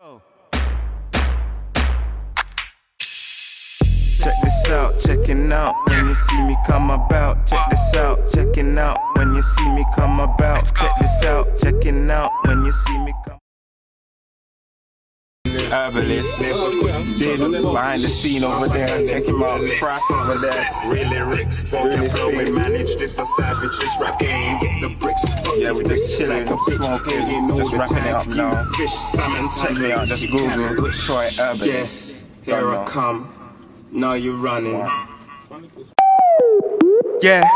Check this out, checking out when you see me come about. Check this out, checking out when you see me come about. Check this out, checking out when you see me come. Herbalist, behind the scene over there. Check him out, Frack over there. Really Ricks, really we manage this a savage, this rap game. Get the bricks. Yeah, we just chilling, smoking, just wrapping it up now. Fish, salmon, check me out, just Google Troy Herbalist. Yes, here I come. Now you're running. Yeah.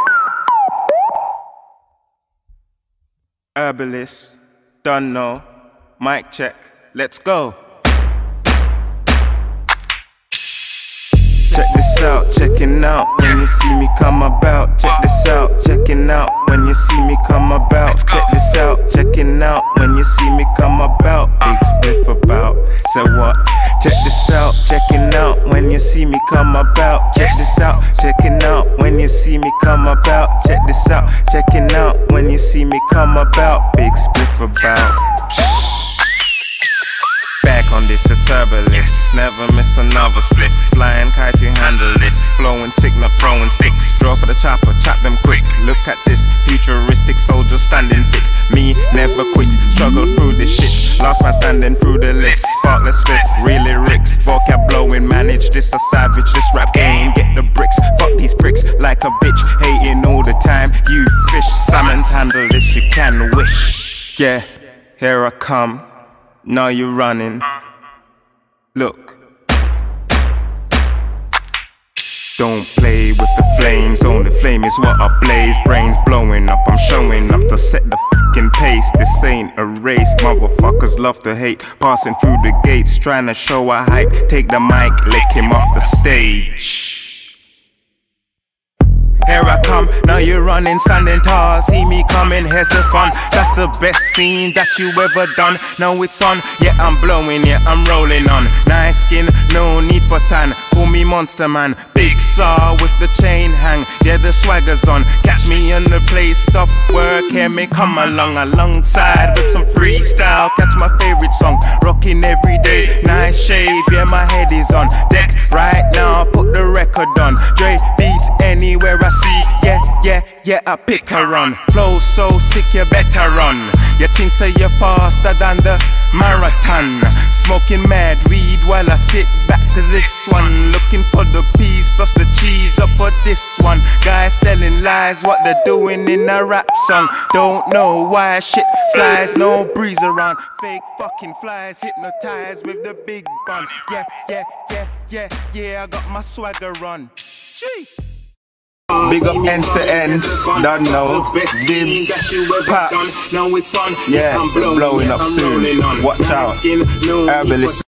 Herbalist, done know. Mic check, let's go. Check this out, checking out when you see me come about. Check this out, checking out when you see me come about. Check this out, checking out when you see me come about. Big spliff about, say what? Check this out, checking out when you see me come about. Check this out, checking out when you see me come about. Check this out, checking out when you see me come about. Big spliff about. Back on this, it's Herbalist. Never miss another split. Flying kite to handle this. Flowing sick, not throwing sticks. Draw for the chopper, chop them quick. Look at this futuristic soldier standing fit. Me never quit, struggle through this shit. Last man standing through the list. Sparkless split, really Ricks. Vocab blowing, manage this a savage. This rap game, get the bricks. Fuck these pricks like a bitch. Hating all the time. You fish, salmon, handle this, you can wish. Yeah, here I come. Now you're running. Look. Don't play with the flames, only flame is what I blaze. Brains blowing up, I'm showing up to set the fucking pace. This ain't a race, motherfuckers love to hate. Passing through the gates, trying to show a hype. Take the mic, lick him off the stage. Here I come, now you're running, standing tall. See me coming, here's the fun. That's the best scene that you ever done. Now it's on, yeah I'm blowing, yeah I'm rolling on. Nice skin, no need for tan. Call me Monster Man, big saw with the chain hang. Yeah the swagger's on, catch me in the place of work. Hear me come along, alongside with some freestyle. Catch my favorite song, rocking every day. Nice shade, yeah my head is on deck right now, put the record on. Dre beats anywhere I see, yeah, I pick her on. Flow so sick, you better run. You think so you're faster than the marathon. Smoking mad weed while I sit back to this one. Looking for the peas plus the cheese up for this one. Guys telling lies, what they're doing in a rap song. Don't know why shit flies, no breeze around. Fake fucking flies, hypnotized with the big bun. Yeah, I got my swagger on. Jeez. Big up ends to ends, don't know, dibs, pops, yeah, blowing up soon, watch out, Herbalist.